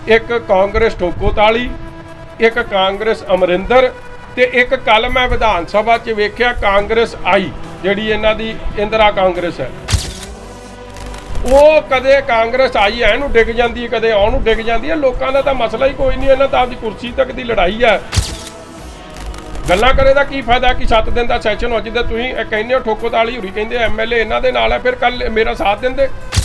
एक कांग्रेस ठोकोताली, एक कांग्रेस अमरिंदर ते एक कल मैं विधान सभा च वेख्या कांग्रेस आई जिहड़ी इन्हां दी इंदिरा कांग्रेस है, वो कदे कांग्रेस आई है नूं डिग जाती है, कदे आउण नूं डिग जाती है। लोगों का तो मसला ही कोई नहीं, इन्हां तां आपदी कुर्सी तक की लड़ाई है। गल्लां करे दा की फायदा कि 7 दिन का सैशन हो जिद्दां तुसीं कहंदे हो ठोकोताली होरी कहंदे MLA इन्हां दे नाल है, फिर कल मेरा साथ देंदे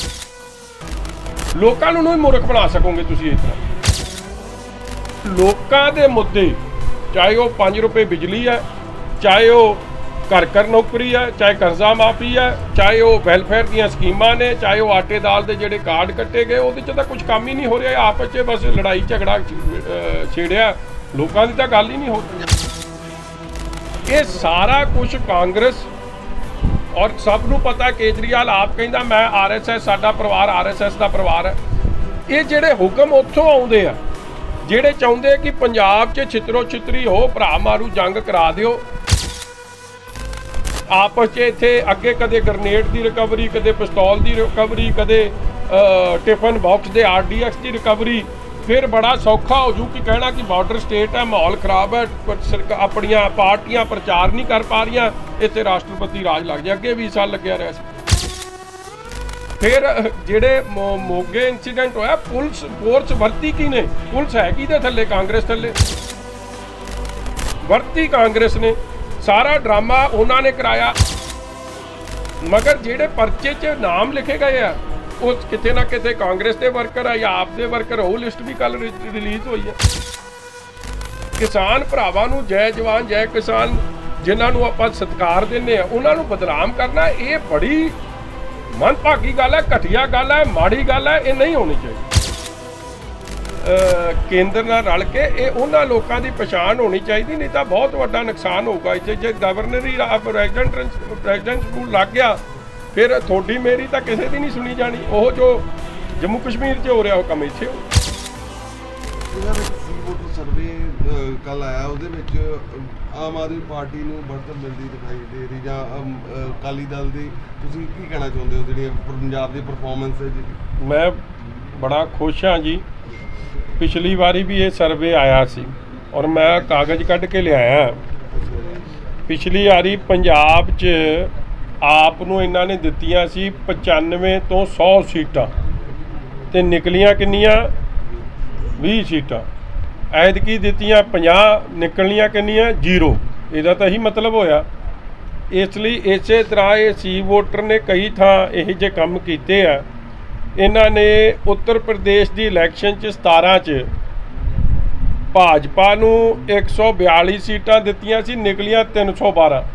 लोकां नूं नहीं मूर्ख बना सकोगे तुसीं। इस तरह लोकां दे मुद्दे चाहे वो 5 रुपए बिजली है, चाहे वो घर घर नौकरी है, चाहे कर्जा माफी है, चाहे वो वैलफेयर दी स्कीमां ने, चाहे वो आटे दाल के जोड़े कार्ड कट्टे गए, वो तो कुछ काम ही नहीं हो रहा। आपस में बस लड़ाई झगड़ा छेड़िया, लोगों की तो गल ही नहीं हो रही। ये सारा कुछ कांग्रेस और सबनों पता केजरीवाल आप कहता मैं RSS साडा परिवार RSS का परिवार है। ये जेडे हुक्म उत्थों आउंदे आ जेडे चाहुंदे कि पंजाब च छितरो छितरी हो, भरा मारू जंग करा दिओ, आपस इत्थे अगे कदे ग्रनेड की रिकवरी, कदे पिस्तौल की रिकवरी, कदे टिफन बॉक्स के RDX की रिकवरी, फिर बड़ा सौखा हो जू कि कहना कि बॉर्डर स्टेट है, माहौल खराब है, अपनियां पार्टियां प्रचार नहीं कर पा रही, इत्थे राष्ट्रपति राज लग जाए। अगे 20 साल लग्या रहा। फिर जेडे मोगे इंसीडेंट होया, पुलिस फोर्स वरती की ने, पुलिस है कि थले कांग्रेस थले वरती कांग्रेस ने, सारा ड्रामा उन्होंने कराया। मगर जेडे परचे च नाम लिखे गए हैं वो किते ना किते कांग्रेस के वर्कर है या आप दे वर्कर, वो लिस्ट भी कल रिलीज हुई है। किसान भरावां नूं जय जवान जय किसान जिन्होंने आप सत्कार देने उन्होंने बदनाम करना, ये बड़ी मनभागी गल है, घटिया गल है, माड़ी गल है, ये नहीं होनी चाहिए। केंद्र नाल रल के ये उन्हां लोकां दी पछाण होनी चाहिए, नहीं तो बहुत वड्डा नुकसान होगा। जे गवर्नर ही प्रेजिडेंट स्कूल लग गया फिर थोड़ी मेरी तो किसी की नहीं सुनी जानी। वो जो जम्मू कश्मीर च हो रहा वो कम इत्थे हो। सर्वे कल आया आम आदमी पार्टी नूं बढ़त मिलती दिखाई दे रही, जां अकाली दल दी तुसीं की कहना चाहुंदे हो जिहड़ी पंजाब दी परफॉर्मेंस है जी? मैं बड़ा खुश हाँ जी। पिछली बारी भी ये सर्वे आया सी और मैं कागज़ कढ़ के लियाया। पिछली बारी पंजाब च आप नूं इन्हां ने दित्तियां सी 95 तो 100 सीटां ते निकलियां किन्नियां 20 सीटां। ऐतकी दित्तियां 50, निकलियां किन्नियां 0। इहदा तां ही मतलब होया। इसलिए इसे तरह ये सी वोटर ने कई थां इहो जे काम कीते आ। इन्हां ने उत्तर प्रदेश की इलैक्शन 17 च भाजपा नूं 142 सीटां दित्तियां सी, निकलियां 312।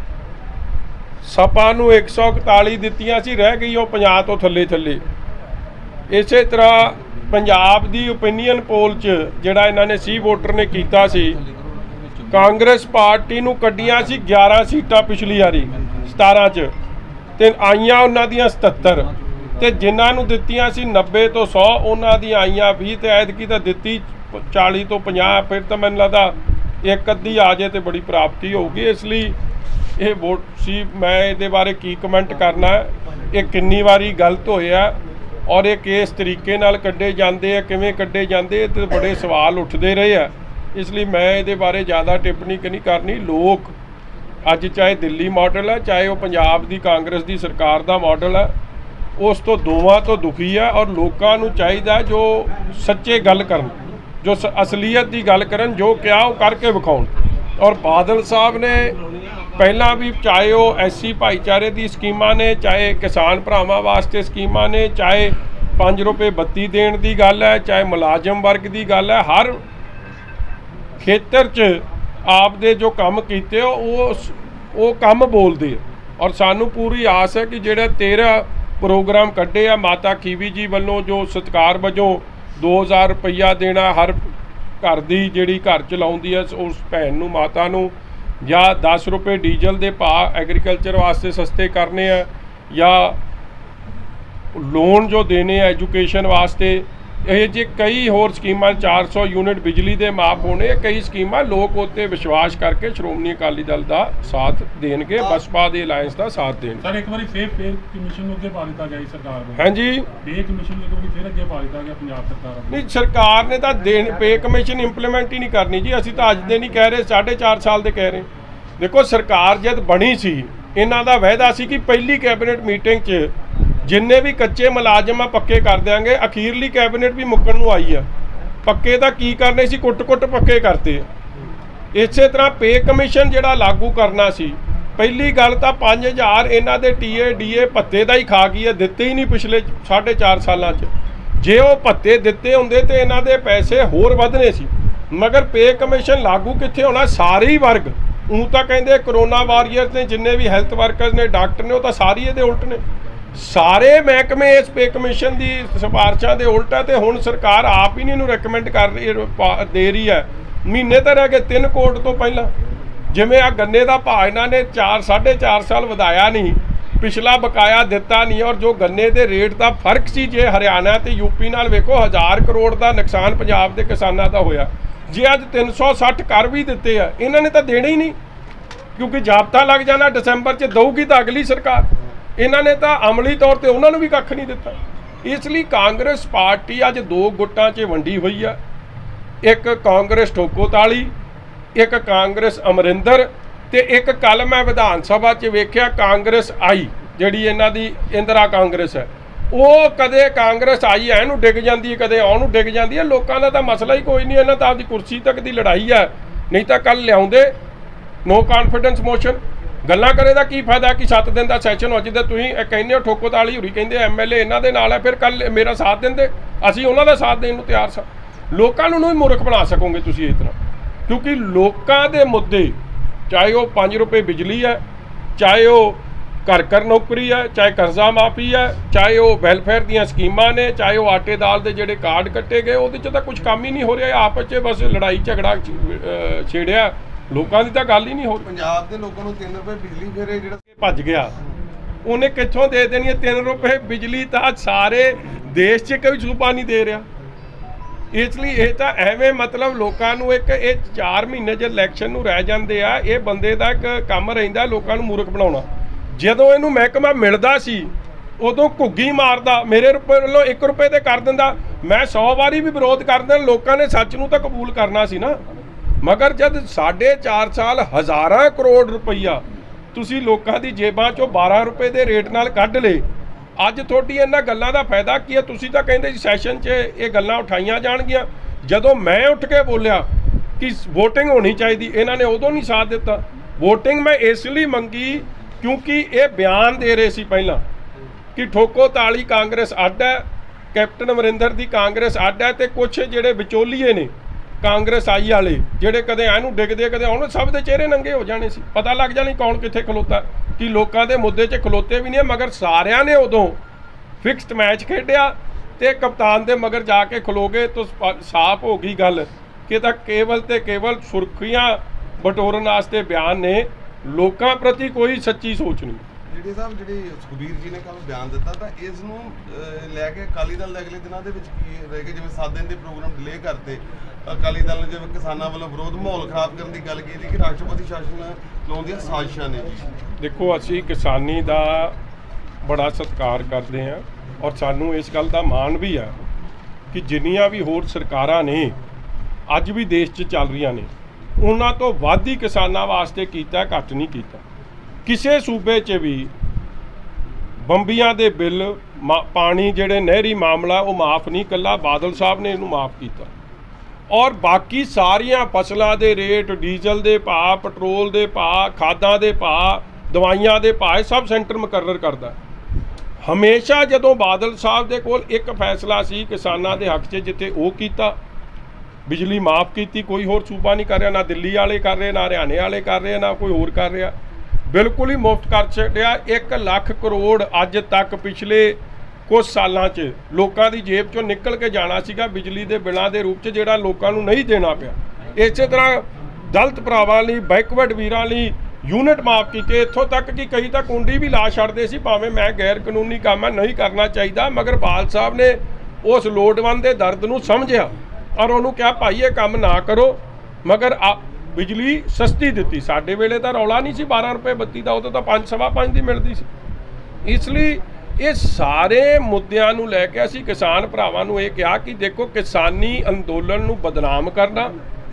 सपा नूं 141 दित्तियां सी, रह गई वो 50 तो थले थले। इस तरह पंजाब की ओपीनियन पोल च जिहड़ा इन्हां ने सी वोटर ने कीता सी, कांग्रेस पार्टी नूं कड्डियां सी 11 सीटां पिछली वारी 17 च ते आईयां उन्हां दियां 77 ते जिन्हां नूं दित्तियां सी 90 तो 100 उन्हां दियां आईयां 20 ते ऐतकी तां दित्ती 40 तो 50। फिर तो मैनूं लगदा एक अद्धी आ जाए तो बड़ी प्राप्ति होगी। इसलिए ये वोट सी मैं ये बारे की कमेंट करना है, ये कितनी बारी गलत होया और ये किस तरीके नाल कड्डे जाते हैं, किवें कड्डे जाते तो बड़े सवाल उठते रहे हैं। इसलिए मैं ये बारे ज़्यादा टिप्पणी नहीं करनी। लोग अज चाहे दिल्ली मॉडल है, चाहे वो पंजाब की कांग्रेस की सरकार का मॉडल है, उस तो दोवां तो दुखी है। और लोगों को चाहिए जो सच्चे गल करन, जो असलीयत की गल करन, जो क्या वो करके विखाउण। और बादल साहब ने पहला भी चाहे वो SC भाईचारे की स्कीमां ने, चाहे किसान भरावां वास्ते स्कीमां ने, चाहे 5 रुपए बत्ती देण की गल है, चाहे मुलाजम वर्ग की गल है, हर खेतर च आप दे जो काम कीते वो काम बोलते। और सानू पूरी आस है कि जेड़ा 13 प्रोग्राम कड्डे आ माता खीवी जी वालों जो सत्कार वजों 2000 रुपया देना हर घर की जिहड़ी घर चलाउंदी है उस भैन नूं माता नूं, या 10 रुपए डीजल के भाव एग्रीकल्चर वास्ते सस्ते करने हैं, या लोन जो देने एजुकेशन वास्ते, ਇਹ ਜੇ ਕਈ ਹੋਰ ਸਕੀਮਾਂ 400 ਯੂਨਿਟ ਬਿਜਲੀ ਦੇ ਮਾਫ ਹੋਣੇ, ਕਈ ਸਕੀਮਾਂ ਲੋਕ ਉੱਤੇ ਵਿਸ਼ਵਾਸ ਕਰਕੇ ਸ਼੍ਰੋਮਣੀ ਅਕਾਲੀ ਦਲ ਦਾ ਸਾਥ ਦੇਣਗੇ, ਬਸਪਾ ਦੇ ਅਲਾਇੰਸ ਦਾ ਸਾਥ ਦੇਣਗੇ। ਸਰ ਇੱਕ ਵਾਰੀ ਫੇਰ ਪੇ ਕਮਿਸ਼ਨ ਨੂੰ ਅੱਗੇ ਪਾ ਦਿੱਤਾ ਗਿਆ ਸਰਕਾਰ ਨੂੰ। ਹਾਂਜੀ, ਪੇ ਕਮਿਸ਼ਨ ਨੂੰ ਇੱਕ ਵਾਰੀ ਫੇਰ ਅੱਗੇ ਪਾ ਦਿੱਤਾ ਗਿਆ ਪੰਜਾਬ ਸਰਕਾਰ ਨੂੰ। ਨਹੀਂ, ਸਰਕਾਰ ਨੇ ਤਾਂ ਪੇ ਕਮਿਸ਼ਨ ਇੰਪਲੀਮੈਂਟ ਹੀ ਨਹੀਂ ਕਰਨੀ ਜੀ। ਅਸੀਂ ਤਾਂ ਅੱਜ ਦੇ ਨਹੀਂ ਕਹਿ ਰਹੇ, 4.5 ਸਾਲ ਦੇ ਕਹਿ ਰਹੇ। ਦੇਖੋ, ਸਰਕਾਰ ਜਦ ਬਣੀ ਸੀ ਇਹਨਾਂ ਦਾ ਵਾਅਦਾ ਸੀ ਕਿ ਪਹਿਲੀ ਕੈਬਨਿਟ ਮੀਟਿੰਗ 'ਚ ਜਿੰਨੇ ਵੀ ਕੱਚੇ ਮੁਲਾਜ਼ਮ ਆ ਪੱਕੇ ਕਰ ਦਿਆਂਗੇ। ਅਖੀਰਲੀ ਕੈਬਨਿਟ ਵੀ ਮੁੱਕਣ ਨੂੰ ਆਈ ਆ, ਪੱਕੇ ਤਾਂ ਕੀ ਕਰਨੇ ਸੀ, ਕੁੱਟ-ਕੁੱਟ ਪੱਕੇ ਕਰਤੇ। ਇਸੇ ਤਰ੍ਹਾਂ ਪੇ ਕਮਿਸ਼ਨ ਜਿਹੜਾ ਲਾਗੂ ਕਰਨਾ ਸੀ, ਪਹਿਲੀ ਗੱਲ ਤਾਂ 5000 ਇਹਨਾਂ ਦੇ ਟੀਏ ਡੀਏ ਭੱਤੇ ਦਾ ਹੀ ਖਾ ਗਈ ਹੈ, ਦਿੱਤੇ ਹੀ ਨਹੀਂ ਪਿਛਲੇ 4.5 ਸਾਲਾਂ 'ਚ। ਜੇ ਉਹ ਭੱਤੇ ਦਿੱਤੇ ਹੁੰਦੇ ਤੇ ਇਹਨਾਂ ਦੇ ਪੈਸੇ ਹੋਰ ਵਧਣੇ ਸੀ, ਮਗਰ ਪੇ ਕਮਿਸ਼ਨ ਲਾਗੂ ਕਿੱਥੇ ਹੋਣਾ? ਸਾਰੇ ਹੀ ਵਰਗ ਤਾਂ ਕਹਿੰਦੇ ਕਰੋਨਾ ਵਾਰੀਅਰਸ ਨੇ, ਜਿੰਨੇ ਵੀ ਹੈਲਥ ਵਰਕਰਸ ਨੇ, ਡਾਕਟਰ ਨੇ, ਉਹ ਤਾਂ ਸਾਰੇ ਇਹਦੇ ਉਲਟ ਨੇ। ਸਾਰੇ ਮਹਿਕਮੇ ਇਸ ਪੇ ਕਮਿਸ਼ਨ ਦੀ ਸਿਫਾਰਸ਼ਾਂ ਦੇ ਉਲਟ ਹੈ। ਤੇ ਹੁਣ ਸਰਕਾਰ ਆਪ ਹੀ ਨਹੀਂ ਇਹਨੂੰ ਰეკਮੈਂਡ ਕਰ ਰਹੀ, ਦੇ ਰਹੀ ਹੈ। ਮਹੀਨੇ ਤਾਂ ਰਹਿ ਗਏ 3 ਕਰੋੜ ਤੋਂ ਪਹਿਲਾਂ। ਜਿਵੇਂ ਆ ਗੰਨੇ ਦਾ ਭਾਅ ਇਹਨਾਂ ਨੇ 4.5 ਸਾਲ ਵਧਾਇਆ ਨਹੀਂ, ਪਿਛਲਾ ਬਕਾਇਆ ਦਿੱਤਾ ਨਹੀਂ, ਔਰ ਜੋ ਗੰਨੇ ਦੇ ਰੇਟ ਦਾ ਫਰਕ ਸੀ, ਜੇ ਹਰਿਆਣਾ ਤੇ ਯੂਪੀ ਨਾਲ ਵੇਖੋ, 1000 ਕਰੋੜ ਦਾ ਨੁਕਸਾਨ ਪੰਜਾਬ ਦੇ ਕਿਸਾਨਾਂ ਦਾ ਹੋਇਆ। ਜੇ ਅੱਜ 360 ਕਰ ਵੀ ਦਿੱਤੇ ਆ, ਇਹਨਾਂ ਨੇ ਤਾਂ ਦੇਣੇ ਹੀ ਨਹੀਂ, ਕਿਉਂਕਿ ਜਾਬਤਾ ਲੱਗ ਜਾਣਾ ਦਸੰਬਰ 'ਚ ਦਊਗੀ ਤਾਂ ਅਗਲੀ ਸਰਕਾਰ। ਇਹਨਾਂ ਨੇ ਤਾਂ ਅਮਲੀ ਤੌਰ ਤੇ ਉਹਨਾਂ ਨੂੰ ਵੀ ਕੱਖ ਨਹੀਂ ਦਿੱਤਾ। ਇਸ ਲਈ ਕਾਂਗਰਸ ਪਾਰਟੀ ਅੱਜ 2 ਗੁੱਟਾਂ 'ਚ ਵੰਡੀ ਹੋਈ ਆ। ਇੱਕ ਕਾਂਗਰਸ ਠੋਕੋਤਾਲੀ, ਇੱਕ ਕਾਂਗਰਸ ਅਮਰਿੰਦਰ, ਤੇ ਇੱਕ ਕੱਲ ਮੈਂ ਵਿਧਾਨ ਸਭਾ 'ਚ ਵੇਖਿਆ ਕਾਂਗਰਸ ਆਈ, ਜਿਹੜੀ ਇਹਨਾਂ ਦੀ ਇੰਦਰਾ ਕਾਂਗਰਸ ਹੈ। ਉਹ ਕਦੇ ਕਾਂਗਰਸ ਆਈ ਐ ਨੂੰ ਡਿੱਗ ਜਾਂਦੀ ਹੈ, ਕਦੇ ਆਉਣ ਨੂੰ ਡਿੱਗ ਜਾਂਦੀ ਹੈ। ਲੋਕਾਂ ਦਾ ਤਾਂ ਮਸਲਾ ਹੀ ਕੋਈ ਨਹੀਂ, ਇਹਨਾਂ ਤਾਂ ਆਪਦੀ ਕੁਰਸੀ ਤੱਕ ਦੀ ਲੜਾਈ ਹੈ। ਨਹੀਂ ਤਾਂ ਕੱਲ ਲਿਆਉਂਦੇ ਨੋ ਕਾਨਫੀਡੈਂਸ ਮੋਸ਼ਨ। ਗੱਲਾਂ ਕਰੇ ਦਾ ਕੀ ਫਾਇਦਾ ਕਿ 7 ਦਿਨ ਦਾ ਸੈਸ਼ਨ ਹੋ ਜਿੱਦਾਂ ਤੁਸੀਂ ਕਹਿੰਦੇ ਹੋ। ਠੋਕੋਤਾਲੀ ਹੋਰੀ ਕਹਿੰਦੇ ਐਮਐਲਏ ਇਹਨਾਂ ਦੇ ਨਾਲ ਹੈ, ਫਿਰ ਕੱਲ ਮੇਰਾ ਸਾਥ ਦਿੰਦੇ, ਅਸੀਂ ਉਹਨਾਂ ਦਾ ਸਾਥ ਦੇਣ ਨੂੰ ਤਿਆਰ ਸਾਂ। ਲੋਕਾਂ ਨੂੰ ਹੀ ਮੂਰਖ ਬਣਾ ਸਕੋਗੇ ਤੁਸੀਂ ਇਸ ਤਰ੍ਹਾਂ, ਕਿਉਂਕਿ ਲੋਕਾਂ ਦੇ ਮੁੱਦੇ, ਚਾਹੇ ਉਹ 5 ਰੁਪਏ ਬਿਜਲੀ ਹੈ, ਚਾਹੇ ਉਹ ਘਰ ਨੌਕਰੀ ਹੈ, ਚਾਹੇ ਕਰਜ਼ਾ ਮਾਫੀ ਹੈ, ਚਾਹੇ ਉਹ ਵੈਲਫੇਅਰ ਦੀਆਂ ਸਕੀਮਾਂ ਨੇ, ਚਾਹੇ ਉਹ ਆਟੇ ਦਾਲ ਦੇ ਜਿਹੜੇ ਕਾਰਡ ਕੱਟੇ ਗਏ, ਉਹਦੇ 'ਚ ਤਾਂ ਕੁਝ ਕੰਮ ਹੀ ਨਹੀਂ ਹੋ ਰਿਹਾ। ਆਪਸ 'ਚ ਬਸ ਲੜਾਈ ਝਗੜਾ ਛੇੜਿਆ, ਲੋਕਾਂ ਦੀ ਤਾਂ ਗੱਲ ਹੀ ਨਹੀਂ ਹੋ ਰਹੀ। ਪੰਜਾਬ ਦੇ ਲੋਕਾਂ ਨੂੰ 3 ਰੁਪਏ ਬਿਜਲੀ ਫਿਰ ਜਿਹੜਾ ਭੱਜ ਗਿਆ, ਉਹਨੇ ਕਿੱਥੋਂ ਦੇ ਦੇਣੀ ਹੈ 3 ਰੁਪਏ ਬਿਜਲੀ? ਤਾਂ ਸਾਰੇ ਦੇਸ਼ 'ਚ ਕੋਈ ਸੂਬਾ ਨਹੀਂ ਦੇ ਰਿਹਾ। ਇਸ ਲਈ ਇਹ ਤਾਂ ਐਵੇਂ ਮਤਲਬ ਲੋਕਾਂ ਨੂੰ ਇੱਕ ਇਹ 4 ਮਹੀਨੇ ਜੇ ਇਲੈਕਸ਼ਨ ਨੂੰ ਰਹਿ ਜਾਂਦੇ ਆ, ਇਹ ਬੰਦੇ ਦਾ ਇੱਕ ਕੰਮ ਰਹਿੰਦਾ ਲੋਕਾਂ ਨੂੰ ਮੂਰਖ ਬਣਾਉਣਾ। ਜਦੋਂ ਇਹਨੂੰ ਮਹਿਕਮਾ ਮਿਲਦਾ ਸੀ ਉਦੋਂ ਘੁੱਗੀ ਮਾਰਦਾ, ਮੇਰੇ ਰੁਪਏ ਵੱਲੋਂ 1 ਰੁਪਏ ਤੇ ਕਰ ਦਿੰਦਾ। ਮੈਂ 100 ਵਾਰੀ ਵੀ ਵਿਰੋਧ ਕਰ ਦਿੰਦਾ, ਲੋਕਾਂ ਨੇ ਸੱਚ ਨੂੰ ਤਾਂ ਕਬੂਲ ਕਰਨਾ ਸੀ ਨਾ। ਮਗਰ ਜਦ 4.5 ਸਾਲ ਹਜ਼ਾਰਾਂ ਕਰੋੜ ਰੁਪਈਆ ਤੁਸੀਂ ਲੋਕਾਂ ਦੀ ਜੇਬਾਂ 'ਚੋਂ 12 ਰੁਪਏ ਦੇ ਰੇਟ ਨਾਲ ਕੱਢ ਲਏ, ਅੱਜ ਤੁਹਾਡੀ ਇਹਨਾਂ ਗੱਲਾਂ ਦਾ ਫਾਇਦਾ ਕੀ ਹੈ? ਤੁਸੀਂ ਤਾਂ ਕਹਿੰਦੇ ਸੀ ਸੈਸ਼ਨ 'ਚ ਇਹ ਗੱਲਾਂ ਉਠਾਈਆਂ ਜਾਣਗੀਆਂ। ਜਦੋਂ ਮੈਂ ਉੱਠ ਕੇ ਬੋਲਿਆ ਕਿ ਵੋਟਿੰਗ ਹੋਣੀ ਚਾਹੀਦੀ, ਇਹਨਾਂ ਨੇ ਉਦੋਂ ਨਹੀਂ ਸਾਥ ਦਿੱਤਾ। ਵੋਟਿੰਗ ਮੈਂ ਇਸ ਲਈ ਮੰਗੀ ਕਿਉਂਕਿ ਇਹ ਬਿਆਨ ਦੇ ਰਹੇ ਸੀ ਪਹਿਲਾਂ ਕਿ ਠੋਕੋਤਾਲੀ ਕਾਂਗਰਸ ਅੱਡ ਹੈ, ਕੈਪਟਨ ਅਮਰਿੰਦਰ ਦੀ ਕਾਂਗਰਸ ਅੱਡ ਹੈ, ਤੇ ਕੁਛ ਜਿਹੜੇ ਵਿਚੋਲੀਏ ਨੇ ਕਾਂਗਰਸ ਆਈ ਵਾਲੇ, ਜਿਹੜੇ ਕਦੇ ਇਹਨੂੰ ਡਿੱਗਦੇ ਕਦੇ ਆਉਣ, ਸਭ ਦੇ ਚਿਹਰੇ ਨੰਗੇ ਹੋ ਜਾਣੇ ਸੀ, ਪਤਾ ਲੱਗ ਜਾਣੀ ਕੌਣ ਕਿੱਥੇ ਖਲੋਤਾ, ਕਿ ਲੋਕਾਂ ਦੇ ਮੁੱਦੇ 'ਚ ਖਲੋਤੇ ਵੀ ਨਹੀਂ। ਮਗਰ ਸਾਰਿਆਂ ਨੇ ਉਦੋਂ ਫਿਕਸਡ ਮੈਚ ਖੇਡਿਆ ਤੇ ਕਪਤਾਨ ਦੇ ਮਗਰ ਜਾ ਕੇ ਖਲੋ ਗਏ, ਤਾਂ ਸਾਫ਼ ਹੋ ਗਈ ਗੱਲ ਕਿ ਤਾਂ ਕੇਵਲ ਤੇ ਕੇਵਲ ਸੁਰਖੀਆਂ ਬਟੋਰਨ ਵਾਸਤੇ ਬਿਆਨ ਨੇ, ਲੋਕਾਂ ਪ੍ਰਤੀ ਕੋਈ ਸੱਚੀ ਸੋਚ ਨਹੀਂ। ਜਿਹੜੀ ਸਾਹਿਬ ਜਿਹੜੀ ਸੁਖਬੀਰ ਜੀ ਨੇ ਕੱਲ ਬਿਆਨ ਦਿੱਤਾ, ਤਾਂ ਇਸ ਨੂੰ ਲੈ ਕੇ ਅਕਾਲੀ ਦਲ ਦੇ ਅਗਲੇ ਦਿਨਾਂ ਦੇ ਵਿੱਚ ਕੀ ਰਹੇਗਾ? ਜਿਵੇਂ 7 ਦਿਨ ਦੇ ਪ੍ਰੋਗਰਾਮ ਡਿਲੇ ਕਰਤੇ, ਅਕਾਲੀ ਦਲ ਨੇ ਜਿਵੇਂ ਕਿਸਾਨਾਂ ਵੱਲੋਂ ਵਿਰੋਧ ਮਾਹੌਲ ਖਰਾਬ ਕਰਨ ਦੀ ਗੱਲ ਕੀਤੀ ਕਿ ਰਾਸ਼ਟਰਪਤੀ ਸ਼ਾਸਨ ਲਾਉਣ ਦੀਆਂ ਸਾਜ਼ਿਸ਼ਾਂ ਨੇ। ਦੇਖੋ, ਅਸੀਂ ਕਿਸਾਨੀ ਦਾ ਬੜਾ ਸਤਿਕਾਰ ਕਰਦੇ ਹਾਂ ਔਰ ਸਾਨੂੰ ਇਸ ਗੱਲ ਦਾ ਮਾਣ ਵੀ ਆ ਕਿ ਜਿੰਨੀਆਂ ਵੀ ਹੋਰ ਸਰਕਾਰਾਂ ਨੇ ਅੱਜ ਵੀ ਦੇਸ਼ 'ਚ ਚੱਲ ਰਹੀਆਂ ਨੇ, ਉਹਨਾਂ ਤੋਂ ਵੱਧ ਹੀ ਕਿਸਾਨਾਂ ਵਾਸਤੇ ਕੀਤਾ, ਘੱਟ ਨਹੀਂ ਕੀਤਾ। ਕਿਸੇ ਸੂਬੇ 'ਚ ਵੀ ਬੰਬੀਆਂ ਦੇ ਬਿੱਲ, ਪਾਣੀ, ਜਿਹੜੇ ਨਹਿਰੀ ਮਾਮਲਾ, ਉਹ ਮਾਫ ਨਹੀਂ, ਇਕੱਲਾ ਬਾਦਲ ਸਾਹਿਬ ਨੇ ਇਹਨੂੰ ਮਾਫ ਕੀਤਾ। ਔਰ ਬਾਕੀ ਸਾਰੀਆਂ ਫਸਲਾਂ ਦੇ ਰੇਟ, ਡੀਜ਼ਲ ਦੇ ਭਾਅ, ਪੈਟਰੋਲ ਦੇ ਭਾਅ, ਖਾਦਾਂ ਦੇ ਭਾਅ, ਦਵਾਈਆਂ ਦੇ ਭਾਅ, ਸਭ ਸੈਂਟਰ ਮੁਕਰਰ ਕਰਦਾ। ਹਮੇਸ਼ਾ ਜਦੋਂ ਬਾਦਲ ਸਾਹਿਬ ਦੇ ਕੋਲ ਇੱਕ ਫੈਸਲਾ ਸੀ ਕਿਸਾਨਾਂ ਦੇ ਹੱਕ 'ਚ, ਜਿੱਥੇ ਉਹ ਕੀਤਾ, ਬਿਜਲੀ ਮਾਫ ਕੀਤੀ, ਕੋਈ ਹੋਰ ਸੂਬਾ ਨਹੀਂ ਕਰ ਰਿਹਾ, ਨਾ ਦਿੱਲੀ ਵਾਲੇ ਕਰ ਰਹੇ, ਨਾ ਹਰਿਆਣੇ ਵਾਲੇ ਕਰ ਰਹੇ, ਨਾ ਕੋਈ ਹੋਰ ਕਰ ਰਿਹਾ, ਬਿਲਕੁਲ ਹੀ ਮੁਫਤ ਕਰ ਛੱਡਿਆ। 1 ਲੱਖ ਕਰੋੜ ਅੱਜ ਤੱਕ ਪਿਛਲੇ ਕੁਝ ਸਾਲਾਂ 'ਚ ਲੋਕਾਂ ਦੀ ਜੇਬ 'ਚੋਂ ਨਿਕਲ ਕੇ ਜਾਣਾ ਸੀਗਾ ਬਿਜਲੀ ਦੇ ਬਿੱਲਾਂ ਦੇ ਰੂਪ 'ਚ, ਜਿਹੜਾ ਲੋਕਾਂ ਨੂੰ ਨਹੀਂ ਦੇਣਾ ਪਿਆ। ਇਸੇ ਤਰ੍ਹਾਂ ਦਲਿਤ ਭਰਾਵਾਂ ਲਈ, ਬੈਕਵਰਡ ਵੀਰਾਂ ਲਈ ਯੂਨਿਟ ਮਾਫ ਕੀਤੇ, ਇੱਥੋਂ ਤੱਕ ਕਿ ਕਈ ਤਾਂ ਕੁੰਡੀ ਵੀ ਲਾ ਛੱਡਦੇ ਸੀ, ਭਾਵੇਂ ਮੈਂ ਗੈਰ ਕਾਨੂੰਨੀ ਕੰਮ ਹੈ, ਨਹੀਂ ਕਰਨਾ ਚਾਹੀਦਾ, ਮਗਰ ਬਾਲ ਸਾਹਿਬ ਨੇ ਉਸ ਲੋੜਵੰਦ ਦੇ ਦਰਦ ਨੂੰ ਸਮਝਿਆ ਔਰ ਉਹਨੂੰ ਕਿਹਾ ਭਾਈ ਇਹ ਕੰਮ ਨਾ ਕਰੋ, ਮਗਰ ਬਿਜਲੀ ਸਸਤੀ ਦਿੱਤੀ। ਸਾਡੇ ਵੇਲੇ ਤਾਂ ਰੌਲਾ ਨਹੀਂ ਸੀ 12 ਰੁਪਏ ਬੱਤੀ ਦਾ, ਉਦੋਂ ਤਾਂ 5 ਸਵਾ 5 ਦੀ ਮਿਲਦੀ ਸੀ। ਇਸ ਲਈ ਇਹ ਸਾਰੇ ਮੁੱਦਿਆਂ ਨੂੰ ਲੈ ਕੇ ਅਸੀਂ ਕਿਸਾਨ ਭਰਾਵਾਂ ਨੂੰ ਇਹ ਕਿਹਾ ਕਿ ਦੇਖੋ, ਕਿਸਾਨੀ ਅੰਦੋਲਨ ਨੂੰ ਬਦਨਾਮ ਕਰਨਾ,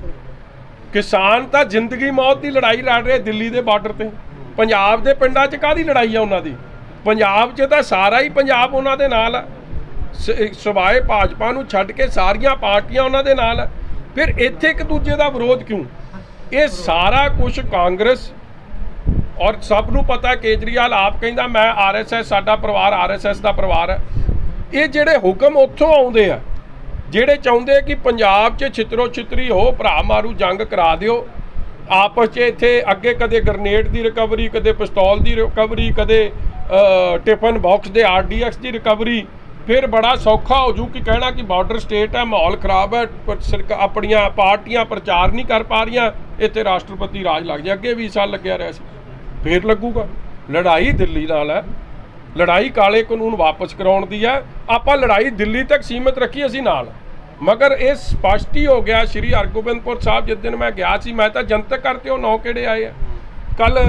ਕਿਸਾਨ ਤਾਂ ਜ਼ਿੰਦਗੀ ਮੌਤ ਦੀ ਲੜਾਈ ਲੜ ਰਹੇ ਦਿੱਲੀ ਦੇ ਬਾਰਡਰ ਤੇ। ਪੰਜਾਬ ਦੇ ਪਿੰਡਾਂ 'ਚ ਕਾਹਦੀ ਲੜਾਈ ਆ ਉਹਨਾਂ ਦੀ? ਪੰਜਾਬ 'ਚ ਤਾਂ ਸਾਰਾ ਹੀ ਪੰਜਾਬ ਉਹਨਾਂ ਦੇ ਨਾਲ ਆ, ਸਿਵਾਏ ਭਾਜਪਾ ਨੂੰ ਛੱਡ ਕੇ ਸਾਰੀਆਂ ਪਾਰਟੀਆਂ ਉਹਨਾਂ ਦੇ ਨਾਲ ਆ। ਫਿਰ ਇੱਥੇ ਇੱਕ ਦੂਜੇ ਦਾ ਵਿਰੋਧ ਕਿਉਂ? ਇਹ ਸਾਰਾ ਕੁਝ ਕਾਂਗਰਸ, ਔਰ ਸਭ ਨੂੰ ਪਤਾ ਕੇਜਰੀਵਾਲ ਆਪ ਕਹਿੰਦਾ ਮੈਂ RSS, ਸਾਡਾ ਪਰਿਵਾਰ RSS ਦਾ ਪਰਿਵਾਰ ਹੈ। ਇਹ ਜਿਹੜੇ ਹੁਕਮ ਉੱਥੋਂ ਆਉਂਦੇ ਆ, ਜਿਹੜੇ ਚਾਹੁੰਦੇ ਕਿ ਪੰਜਾਬ 'ਚ ਛਿੱਤਰੋ ਛਿੱਤਰੀ ਹੋ, ਭਰਾ ਮਾਰੂ ਜੰਗ ਕਰਾ ਦਿਓ ਆਪਸ 'ਚ। ਇੱਥੇ ਅੱਗੇ ਕਦੇ ਗ੍ਰਨੇਡ ਦੀ ਰਿਕਵਰੀ, ਕਦੇ ਪਿਸਤੌਲ ਦੀ ਰਿਕਵਰੀ, ਕਦੇ ਟਿਫਨ ਬਾਕਸ ਦੇ RDX ਦੀ ਰਿਕਵਰੀ। ਫਿਰ ਬੜਾ ਸੌਖਾ ਹੋ ਜੂ ਕਿ ਕਹਿਣਾ ਕਿ ਬਾਰਡਰ ਸਟੇਟ ਹੈ, ਮਾਹੌਲ ਖਰਾਬ ਹੈ, ਆਪਣੀਆਂ ਪਾਰਟੀਆਂ ਪ੍ਰਚਾਰ ਨਹੀਂ ਕਰ ਪਾ ਰਹੀਆਂ, ਇੱਥੇ ਰਾਸ਼ਟਰਪਤੀ ਰਾਜ ਲੱਗ ਜਾ। ਅੱਗੇ 20 ਸਾਲ ਲੱਗਿਆ ਰਿਹਾ ਸੀ, ਫੇਰ ਲੱਗੂਗਾ। ਲੜਾਈ ਦਿੱਲੀ ਨਾਲ ਹੈ, ਲੜਾਈ ਕਾਲੇ ਕਾਨੂੰਨ ਵਾਪਸ ਕਰਾਉਣ ਦੀ ਹੈ। ਆਪਾਂ ਲੜਾਈ ਦਿੱਲੀ ਤੱਕ ਸੀਮਿਤ ਰੱਖੀ ਅਸੀਂ ਨਾਲ, ਮਗਰ ਇਹ ਸਪਸ਼ਟ ਹੀ ਹੋ ਗਿਆ। ਸ਼੍ਰੀ ਹਰਗੋਬਿੰਦਪੁਰ ਸਾਹਿਬ ਜਿਸ ਦਿਨ ਮੈਂ ਗਿਆ ਸੀ, ਮੈਂ ਤਾਂ ਜਨਤਕ ਕਰਤੇ ਉਹ 9 ਕਿਹੜੇ ਆਏ ਆ। ਕੱਲ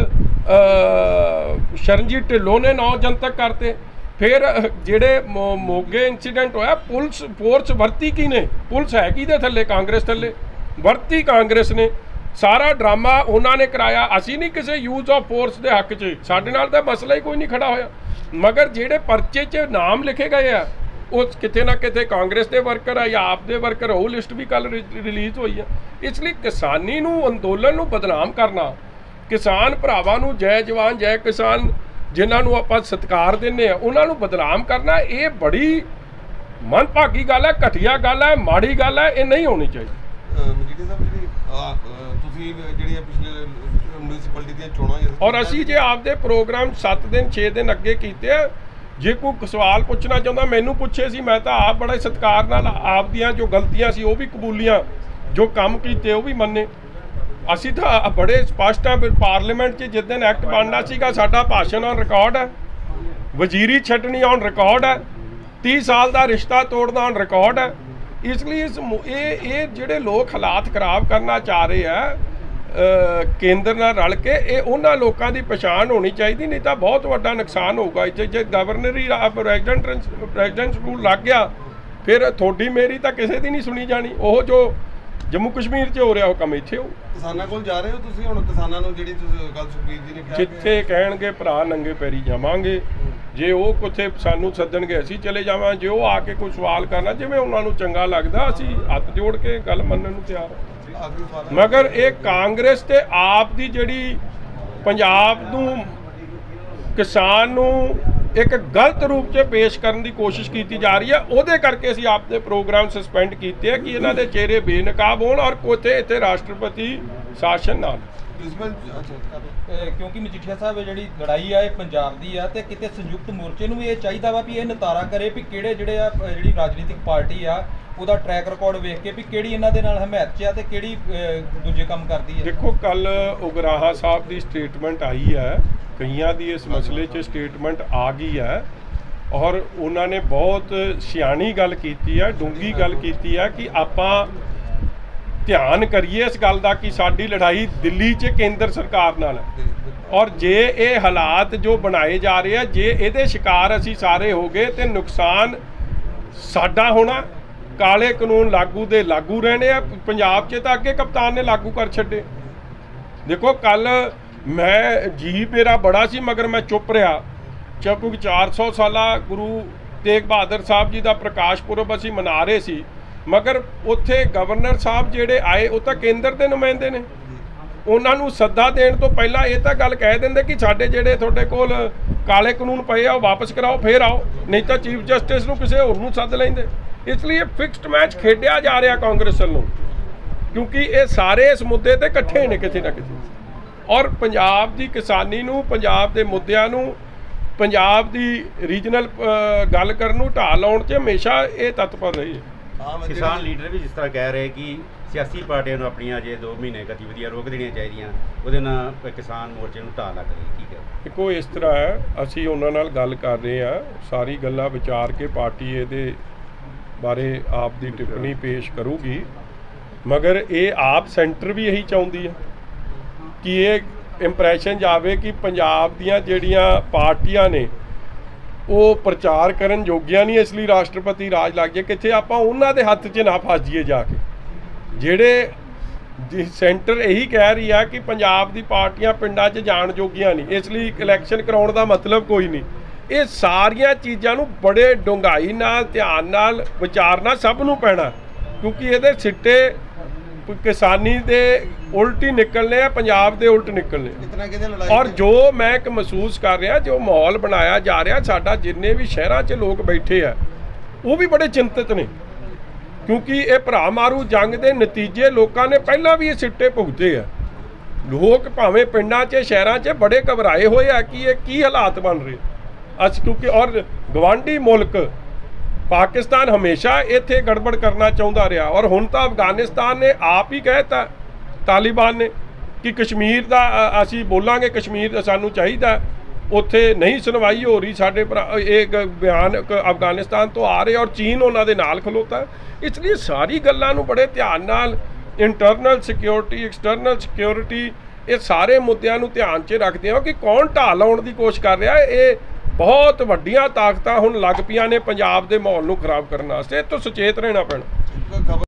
ਸ਼ਰਨਜੀਤ ਢਿੱਲੋਂ ਨੇ 9 ਜਨਤਕ ਕਰਤੇ। ਫਿਰ ਜਿਹੜੇ ਮੋਗੇ ਇੰਸੀਡੈਂਟ ਹੋਇਆ, ਪੁਲਿਸ ਫੋਰਸ ਵਰਤੀ ਕੀ ਨੇ? ਪੁਲਿਸ ਹੈ ਕਿਹਦੇ ਥੱਲੇ? ਕਾਂਗਰਸ ਥੱਲੇ ਵਰਤੀ ਕਾਂਗਰਸ ਨੇ। ਸਾਰਾ ਡਰਾਮਾ ਉਹਨਾਂ ਨੇ ਕਰਾਇਆ। ਅਸੀਂ ਨਹੀਂ ਕਿਸੇ ਯੂਜ਼ ਆਫ ਫੋਰਸ ਦੇ ਹੱਕ 'ਚ, ਸਾਡੇ ਨਾਲ ਤਾਂ ਮਸਲਾ ਹੀ ਕੋਈ ਨਹੀਂ ਖੜਾ ਹੋਇਆ। ਮਗਰ ਜਿਹੜੇ ਪਰਚੇ 'ਚ ਨਾਮ ਲਿਖੇ ਗਏ ਆ ਉਹ ਕਿਤੇ ਨਾ ਕਿਤੇ ਕਾਂਗਰਸ ਦੇ ਵਰਕਰ ਆ ਜਾਂ ਆਪ ਦੇ ਵਰਕਰ। ਉਹ ਲਿਸਟ ਵੀ ਕੱਲ ਰਿਲੀਜ਼ ਹੋਈ ਆ। ਇਸ ਲਈ ਕਿਸਾਨੀ ਨੂੰ, ਅੰਦੋਲਨ ਨੂੰ ਬਦਨਾਮ ਕਰਨਾ, ਕਿਸਾਨ ਭਰਾਵਾਂ ਨੂੰ ਜੈ ਜਵਾਨ ਜੈ ਕਿਸਾਨ ਜਿਨ੍ਹਾਂ ਨੂੰ ਆਪਾਂ ਸਤਿਕਾਰ ਦਿੰਦੇ ਆ ਉਹਨਾਂ ਨੂੰ ਬਦਨਾਮ ਕਰਨਾ, ਇਹ ਬੜੀ ਮੰਦਭਾਗੀ ਗੱਲ ਹੈ, ਘਟੀਆ ਗੱਲ ਹੈ, ਮਾੜੀ ਗੱਲ ਹੈ। ਇਹ ਨਹੀਂ ਹੋਣੀ ਚਾਹੀਦੀ। ਮਜੀਠੀਆ ਸਾਹਿਬ, ਤੁਸੀਂ ਜਿਹੜੀਆਂ ਪਿਛਲੇ ਮਿਊਨਿਸਪੈਲਿਟੀ ਦੀਆਂ ਚੋਣਾਂ, ਔਰ ਅਸੀਂ ਜੇ ਆਪਦੇ ਪ੍ਰੋਗਰਾਮ 7 ਦਿਨ 6 ਦਿਨ ਅੱਗੇ ਕੀਤੇ ਆ, ਜੇ ਕੋਈ ਸਵਾਲ ਪੁੱਛਣਾ ਚਾਹੁੰਦਾ ਮੈਨੂੰ ਪੁੱਛੇ ਸੀ। ਮੈਂ ਤਾਂ ਆਪ ਬੜੇ ਸਤਿਕਾਰ ਨਾਲ ਆਪਦੀਆਂ ਜੋ ਗਲਤੀਆਂ ਸੀ ਉਹ ਵੀ ਕਬੂਲੀਆਂ, ਜੋ ਕੰਮ ਕੀਤੇ ਉਹ ਵੀ ਮੰਨੇ। ਅਸੀਂ ਤਾਂ ਬੜੇ ਸਪਸ਼ਟ ਹਾਂ। ਪਾਰਲੀਮੈਂਟ 'ਚ ਜਿਸ ਦਿਨ ਐਕਟ ਬਣਨਾ ਸੀਗਾ, ਸਾਡਾ ਭਾਸ਼ਣ ਔਨ ਰਿਕਾਰਡ ਹੈ, ਵਜ਼ੀਰੀ ਛੱਡਣੀ ਔਨ ਰਿਕਾਰਡ ਹੈ, 30 ਸਾਲ ਦਾ ਰਿਸ਼ਤਾ ਤੋੜਨਾ ਔਨ ਰਿਕਾਰਡ ਹੈ। ਇਸ ਲਈ ਇਹ ਜਿਹੜੇ ਲੋਕ ਹਾਲਾਤ ਖਰਾਬ ਕਰਨਾ ਚਾਹ ਰਹੇ ਆ ਕੇਂਦਰ ਨਾਲ ਰਲ ਕੇ, ਇਹ ਉਹਨਾਂ ਲੋਕਾਂ ਦੀ ਪਛਾਣ ਹੋਣੀ ਚਾਹੀਦੀ, ਨਹੀਂ ਤਾਂ ਬਹੁਤ ਵੱਡਾ ਨੁਕਸਾਨ ਹੋਊਗਾ। ਇੱਥੇ ਜੇ ਗਵਰਨਰੀ ਪ੍ਰੈਜ਼ੀਡੈਂਟ ਰੂਲ ਲੱਗ ਗਿਆ, ਫਿਰ ਤੁਹਾਡੀ ਮੇਰੀ ਤਾਂ ਕਿਸੇ ਦੀ ਨਹੀਂ ਸੁਣੀ ਜਾਣੀ। ਉਹ ਜੋ ਜੰਮੂ ਕਸ਼ਮੀਰ 'ਚ ਹੋ ਰਿਹਾ ਉਹ ਕੰਮ ਇੱਥੇ ਹੋ। ਕਿਸਾਨਾਂ ਕੋਲ ਜਾ ਰਹੇ ਹੋ ਤੁਸੀਂ ਹੁਣ? ਕਿਸਾਨਾਂ ਨੂੰ ਜਿਹੜੀ ਤੁਸੀਂ ਗੱਲ ਸੁਖਬੀਰ ਜੀ ਨੇ ਕਿਹਾ, ਜਿੱਥੇ ਕਹਿਣਗੇ ਭਰਾ ਨੰਗੇ ਪੈਰੀ ਜਾਵਾਂਗੇ। ਜੇ ਉਹ ਕਿੱਥੇ ਸਾਨੂੰ ਸੱਦਣਗੇ ਅਸੀਂ ਚਲੇ ਜਾਵਾਂਗੇ। ਜੇ ਉਹ ਆ ਕੇ ਕੋਈ ਸਵਾਲ ਕਰਨਾ, ਜਿਵੇਂ ਉਹਨਾਂ ਨੂੰ ਚੰਗਾ ਲੱਗਦਾ, ਅਸੀਂ ਹੱਥ ਜੋੜ ਕੇ ਗੱਲ ਮੰਨਣ ਨੂੰ ਤਿਆਰ ਹਾਂ। ਮਗਰ ਇਹ ਕਾਂਗਰਸ ਤੇ ਆਪ ਦੀ ਜਿਹੜੀ ਪੰਜਾਬ ਨੂੰ, ਕਿਸਾਨ ਨੂੰ ਇੱਕ ਗਲਤ ਰੂਪ 'ਚ ਪੇਸ਼ ਕਰਨ ਦੀ ਕੋਸ਼ਿਸ਼ ਕੀਤੀ ਜਾ ਰਹੀ ਹੈ, ਉਹਦੇ ਕਰਕੇ ਅਸੀਂ ਆਪਦੇ ਪ੍ਰੋਗਰਾਮ ਸਸਪੈਂਡ ਕੀਤੇ ਆ ਕਿ ਇਹਨਾਂ ਦੇ ਚਿਹਰੇ ਬੇਨਕਾਬ ਹੋਣ ਔਰ ਕੋਥੇ ਇੱਥੇ ਰਾਸ਼ਟਰਪਤੀ ਸ਼ਾਸਨ ਨਾਲ। ਕਿਉਂਕਿ ਮਜੀਠੀਆ ਸਾਹਿਬ ਜਿਹੜੀ ਲੜਾਈ ਆ ਇਹ ਪੰਜਾਬ ਦੀ ਆ, ਤੇ ਕਿਤੇ ਸੰਯੁਕਤ ਮੋਰਚੇ ਨੂੰ ਵੀ ਇਹ ਚਾਹੀਦਾ ਵਾ ਵੀ ਇਹ ਨਿਤਾਰਾ ਕਰੇ ਵੀ ਕਿਹੜੇ ਜਿਹੜੀ ਰਾਜਨੀਤਿਕ ਪਾਰਟੀ ਆ ਉਹਦਾ ਟਰੈਕ ਰਿਕਾਰਡ ਵੇਖ ਕੇ ਵੀ ਕਿਹੜੀ ਇਹਨਾਂ ਦੇ ਨਾਲ ਹਮਾਇਤ 'ਚ ਆ ਤੇ ਕਿਹੜੀ ਦੂਜੇ ਕੰਮ ਕਰਦੀ ਹੈ। ਦੇਖੋ, ਕੱਲ ਉਗਰਾਹਾ ਸਾਹਿਬ ਦੀ ਸਟੇਟਮੈਂਟ ਆਈ ਹੈ, ਕਈਆਂ ਦੀ ਇਸ ਮਸਲੇ 'ਚ ਸਟੇਟਮੈਂਟ ਆ ਗਈ ਹੈ, ਔਰ ਉਹਨਾਂ ਨੇ ਬਹੁਤ ਸਿਆਣੀ ਗੱਲ ਕੀਤੀ ਹੈ, ਡੂੰਘੀ ਗੱਲ ਕੀਤੀ ਹੈ ਕਿ ਆਪਾਂ ਧਿਆਨ ਕਰੀਏ ਇਸ ਗੱਲ ਦਾ ਕਿ ਸਾਡੀ ਲੜਾਈ ਦਿੱਲੀ 'ਚ ਕੇਂਦਰ ਸਰਕਾਰ ਨਾਲ ਹੈ। ਔਰ ਜੇ ਇਹ ਹਾਲਾਤ ਜੋ ਬਣਾਏ ਜਾ ਰਹੇ ਆ, ਜੇ ਇਹਦੇ ਸ਼ਿਕਾਰ ਅਸੀਂ ਸਾਰੇ ਹੋ ਗਏ ਤੇ ਨੁਕਸਾਨ ਸਾਡਾ ਹੋਣਾ। ਕਾਲੇ ਕਾਨੂੰਨ ਲਾਗੂ ਦੇ ਲਾਗੂ ਰਹਿਣੇ ਆ। ਪੰਜਾਬ 'ਚ ਤਾਂ ਅੱਗੇ ਕਪਤਾਨ ਨੇ ਲਾਗੂ ਕਰ ਛੱਡੇ। ਦੇਖੋ, ਕੱਲ ਮੈਂ ਜੀ ਮੇਰਾ ਬੜਾ ਸੀ ਮਗਰ ਮੈਂ ਚੁੱਪ ਰਿਹਾ। ਕਿਉਂਕਿ 400 ਸਾਲਾ ਗੁਰੂ ਤੇਗ ਬਹਾਦਰ ਸਾਹਿਬ ਜੀ ਦਾ ਪ੍ਰਕਾਸ਼ ਪੁਰਬ ਅਸੀਂ ਮਨਾ ਰਹੇ ਸੀ, ਮਗਰ ਉੱਥੇ ਗਵਰਨਰ ਸਾਹਿਬ ਜਿਹੜੇ ਆਏ ਉਹ ਤਾਂ ਕੇਂਦਰ ਦੇ ਨੁਮਾਇੰਦੇ ਨੇ। ਉਹਨਾਂ ਨੂੰ ਸੱਦਾ ਦੇਣ ਤੋਂ ਪਹਿਲਾਂ ਇਹ ਤਾਂ ਗੱਲ ਕਹਿ ਦਿੰਦੇ ਕਿ ਸਾਡੇ ਜਿਹੜੇ ਤੁਹਾਡੇ ਕੋਲ ਕਾਲੇ ਕਾਨੂੰਨ ਪਏ ਆ ਉਹ ਵਾਪਸ ਕਰਾਓ, ਫੇਰ ਆਓ, ਨਹੀਂ ਤਾਂ ਚੀਫ ਜਸਟਿਸ ਨੂੰ ਕਿਸੇ ਹੋਰ ਨੂੰ ਸੱਦ ਲੈਂਦੇ। ਇਸ ਲਈ ਇਹ ਫਿਕਸਡ ਮੈਚ ਖੇਡਿਆ ਜਾ ਰਿਹਾ ਕਾਂਗਰਸ ਵੱਲੋਂ, ਕਿਉਂਕਿ ਇਹ ਸਾਰੇ ਇਸ ਮੁੱਦੇ ਤੇ ਇਕੱਠੇ ਨੇ ਕਿਤੇ ਨਾ ਕਿਤੇ। ਔਰ ਪੰਜਾਬ ਦੀ ਕਿਸਾਨੀ ਨੂੰ, ਪੰਜਾਬ ਦੇ ਮੁੱਦਿਆਂ ਨੂੰ, ਪੰਜਾਬ ਦੀ ਰੀਜਨਲ ਗੱਲ ਕਰਨ ਨੂੰ ਢਾਹ ਲਾਉਣ 'ਚ ਹਮੇਸ਼ਾ ਇਹ ਤਤਪਰ ਰਹੀ ਹੈ। ਕਿਸਾਨ ਲੀਡਰ ਵੀ ਜਿਸ ਤਰ੍ਹਾਂ ਕਹਿ ਰਹੇ ਕਿ ਸਿਆਸੀ ਪਾਰਟੀਆਂ ਨੂੰ ਆਪਣੀਆਂ ਜੇ 2 ਮਹੀਨੇ ਗਤੀਵਿਧੀਆਂ ਰੋਕ ਦੇਣੀਆਂ ਚਾਹੀਦੀਆਂ, ਉਹਦੇ ਨਾਲ ਕਿਸਾਨ ਮੋਰਚੇ ਨੂੰ ਢਾਹ ਲੱਗ ਰਹੀ। ਠੀਕ ਹੈ, ਦੇਖੋ ਇਸ ਤਰ੍ਹਾਂ ਹੈ, ਅਸੀਂ ਉਹਨਾਂ ਨਾਲ ਗੱਲ ਕਰ ਰਹੇ ਹਾਂ, ਸਾਰੀ ਗੱਲਾਂ ਵਿਚਾਰ ਕੇ ਪਾਰਟੀ ਇਹਦੇ ਬਾਰੇ ਆਪ ਦੀ ਟਿੱਪਣੀ ਪੇਸ਼ ਕਰੂਗੀ, ਮਗਰ ਇਹ ਆਪ ਸੈਂਟਰ ਵੀ ਇਹੀ ਚਾਹੁੰਦੀ ਹੈ ਕਿ ਇਹ ਇੰਪ੍ਰੈਸ਼ਨ ਜਾਵੇ ਕਿ ਪੰਜਾਬ ਦੀਆਂ ਜਿਹੜੀਆਂ ਪਾਰਟੀਆਂ ਨੇ ਉਹ ਪ੍ਰਚਾਰ ਕਰਨ ਯੋਗੀਆਂ ਨਹੀਂ, ਇਸ ਲਈ ਰਾਸ਼ਟਰਪਤੀ ਰਾਜ ਲੱਗ ਜਾਏ। ਕਿੱਥੇ ਆਪਾਂ ਉਹਨਾਂ ਦੇ ਹੱਥ 'ਚ ਨਾ ਫਸ ਜਾਈਏ ਜਾ ਕੇ, ਜਿਹੜੇ ਸੈਂਟਰ ਇਹੀ ਕਹਿ ਰਹੀ ਆ ਕਿ ਪੰਜਾਬ ਦੀ ਪਾਰਟੀਆਂ ਪਿੰਡਾਂ 'ਚ ਜਾਣ ਜੋਗੀਆਂ ਨਹੀਂ, ਇਸ ਲਈ ਇਲੈਕਸ਼ਨ ਕਰਾਉਣ ਦਾ ਮਤਲਬ ਕੋਈ ਨਹੀਂ। ਇਹ ਸਾਰੀਆਂ ਚੀਜ਼ਾਂ ਨੂੰ ਬੜੇ ਡੂੰਘਾਈ ਨਾਲ, ਧਿਆਨ ਨਾਲ ਵਿਚਾਰਨਾ ਸਭ ਨੂੰ ਪੈਣਾ, ਕਿਉਂਕਿ ਇਹਦੇ ਸਿੱਟੇ ਕਿਸਾਨੀ ਦੇ ਉਲਟ ਹੀ ਨਿਕਲਨੇ ਆ, ਪੰਜਾਬ ਦੇ ਉਲਟ ਨਿਕਲਨੇ। ਕਿਤਨਾ ਕਿਤੇ ਲੜਾਈ ਔਰ ਜੋ ਮੈਂ ਇੱਕ ਮਹਿਸੂਸ ਕਰ ਰਿਹਾ, ਜੋ ਮਾਹੌਲ ਬਣਾਇਆ ਜਾ ਰਿਹਾ, ਸਾਡਾ ਜਿੰਨੇ ਵੀ ਸ਼ਹਿਰਾਂ 'ਚ ਲੋਕ ਬੈਠੇ ਆ ਉਹ ਵੀ ਬੜੇ ਚਿੰਤਤ ਨੇ, ਕਿਉਂਕਿ ਇਹ ਭਰਾ ਮਾਰੂ ਜੰਗ ਦੇ ਨਤੀਜੇ ਲੋਕਾਂ ਨੇ ਪਹਿਲਾਂ ਵੀ ਇਹ ਸਿੱਟੇ ਭੁਗਤੇ ਆ। ਲੋਕ ਭਾਵੇਂ ਪਿੰਡਾਂ 'ਚ ਸ਼ਹਿਰਾਂ 'ਚ ਬੜੇ ਘਬਰਾਏ ਹੋਏ ਆ ਕਿ ਇਹ ਕੀ ਹਾਲਾਤ ਬਣ ਰਹੇ ਅੱਜ, ਕਿਉਂਕਿ ਔਰ ਗਵਾਂਢੀ ਮੁਲਕ ਪਾਕਿਸਤਾਨ ਹਮੇਸ਼ਾ ਇੱਥੇ ਗੜਬੜ ਕਰਨਾ ਚਾਹੁੰਦਾ ਰਿਹਾ, ਔਰ ਹੁਣ ਤਾਂ ਅਫਗਾਨਿਸਤਾਨ ਨੇ ਆਪ ਹੀ ਕਹਿਤਾ ਤਾਲਿਬਾਨ ਨੇ ਕਿ ਕਸ਼ਮੀਰ ਦਾ ਅਸੀਂ ਬੋਲਾਂਗੇ, ਕਸ਼ਮੀਰ ਸਾਨੂੰ ਚਾਹੀਦਾ, ਉੱਥੇ ਨਹੀਂ ਸੁਣਵਾਈ ਹੋ ਰਹੀ। ਸਾਡੇ ਇਹ ਬਿਆਨ ਅਫਗਾਨਿਸਤਾਨ ਤੋਂ ਆ ਰਹੇ ਔਰ ਚੀਨ ਉਹਨਾਂ ਦੇ ਨਾਲ ਖਲੋਤਾ। ਇਸ ਲਈ ਸਾਰੀ ਗੱਲਾਂ ਨੂੰ ਬੜੇ ਧਿਆਨ ਨਾਲ, ਇੰਟਰਨਲ ਸਿਕਿਉਰਿਟੀ, ਐਕਸਟਰਨਲ ਸਿਕਿਉਰਿਟੀ, ਇਹ ਸਾਰੇ ਮੁੱਦਿਆਂ ਨੂੰ ਧਿਆਨ 'ਚ ਰੱਖਦੇ ਹੋ ਕਿ ਕੌਣ ਢਾਹ ਲਾਉਣ ਦੀ ਕੋਸ਼ਿਸ਼ ਕਰ ਰਿਹਾ। ਇਹ ਬਹੁਤ ਵੱਡੀਆਂ ਤਾਕਤਾਂ ਹੁਣ ਲੱਗ ਪਈਆਂ ਨੇ ਪੰਜਾਬ ਦੇ ਮਾਹੌਲ ਨੂੰ ਖਰਾਬ ਕਰਨ ਵਾਸਤੇ, ਇਹ ਤੋਂ ਸੁਚੇਤ ਰਹਿਣਾ ਪੈਣਾ।